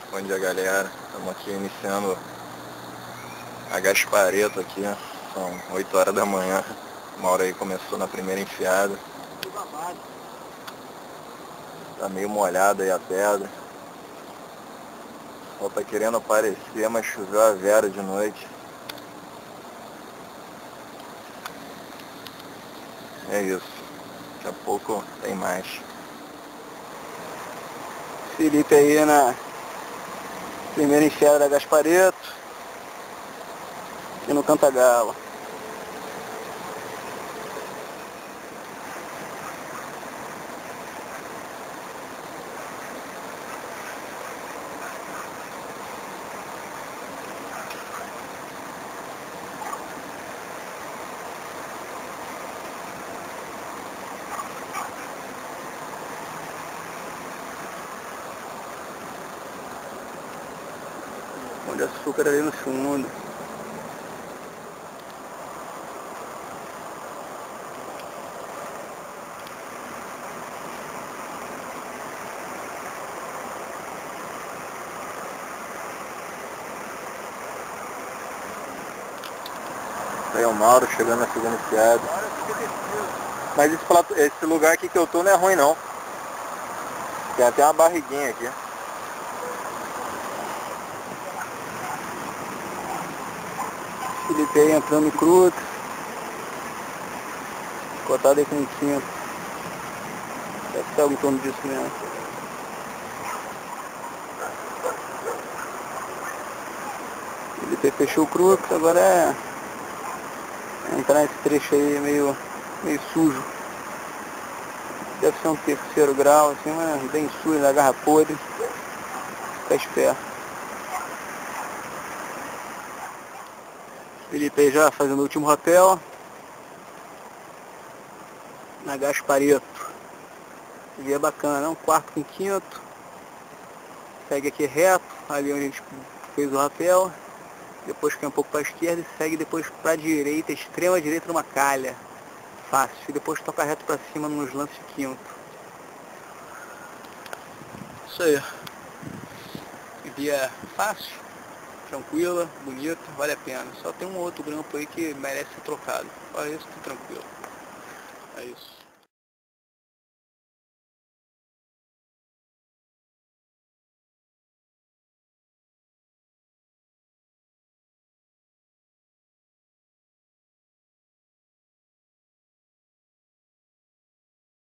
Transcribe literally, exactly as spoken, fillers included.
Bom dia, galera. Estamos aqui iniciando a Gaspareto aqui. São oito horas da manhã. Uma hora aí começou na primeira enfiada. Tá meio molhada aí a pedra. Só tá querendo aparecer, mas choveu a vera de noite. É isso. Daqui a pouco tem mais. Felipe aí na primeira enfiada da Gaspareto. Aqui no Cantagalo. Pão de açúcar ali no fundo. Aí é o Mauro chegando na segunda enfiada. Mas esse, plato, esse lugar aqui que eu tô não é ruim não. Tem até uma barriguinha aqui. Felipe aí entrando em cruta. Cotado aí com um quinto. Deve estar em torno disso mesmo. Felipe fechou o crux, agora é entrar nesse trecho aí meio, meio sujo. Deve ser um terceiro grau, assim, mas bem sujo, na garra podre. Fica esperto. Felipe aí já fazendo o último rapel. Na Gaspareto. E é bacana, um quarto com quinto. Segue aqui reto, ali onde a gente fez o rapel. Depois cai um pouco para a esquerda e segue depois para a direita, extrema direita numa calha. Fácil. E depois toca reto para cima nos lances de quinto. Isso aí. Via fácil, tranquila, bonita, vale a pena. Só tem um outro grampo aí que merece ser trocado. Olha isso, tudo tranquilo. É isso.